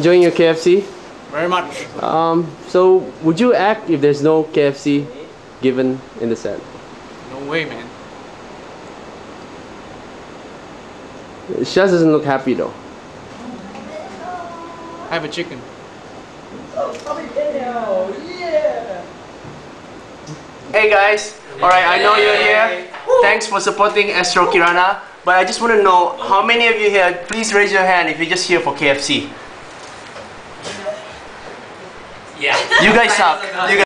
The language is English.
enjoying your KFC? Very much. So would you act if there's no KFC given in the set? No way, man. Shaz doesn't look happy though. I have a chicken. Hey guys, alright, I know you're here. Thanks for supporting ASTRO KIRANA. But I just want to know, how many of you here, please raise your hand if you're just here for KFC. Yeah. You guys suck. You guys